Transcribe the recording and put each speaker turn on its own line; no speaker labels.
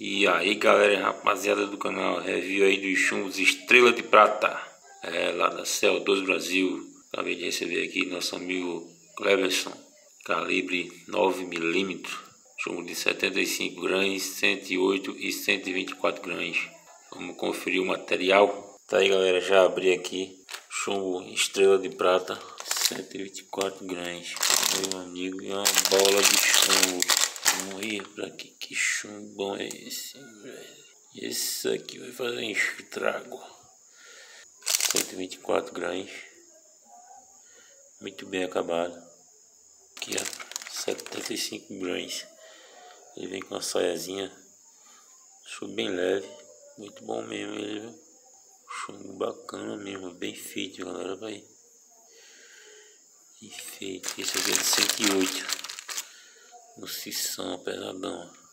E aí galera, rapaziada do canal, review aí dos chumbos Estrela de Prata, lá da CO2 Brasil. Acabei de receber aqui nosso amigo Cleverson, calibre 9mm, chumbo de 75 gramas, 108 e 124 gramas. Vamos conferir o material. Tá aí galera, já abri aqui, chumbo Estrela de Prata, 124 gramas. Meu amigo, é uma bola de chumbo. Vamos ver pra que chumbo bom é esse, velho. Esse aqui vai fazer um estrago. 124 gramas, muito bem acabado. Aqui ó, 75 gramas. Ele vem com uma saiazinha, chumbo bem leve, muito bom mesmo ele, viu? Chumbo bacana mesmo, bem feito galera, vai. Bem feito. Esse aqui é de 108. No Cição, pesadão.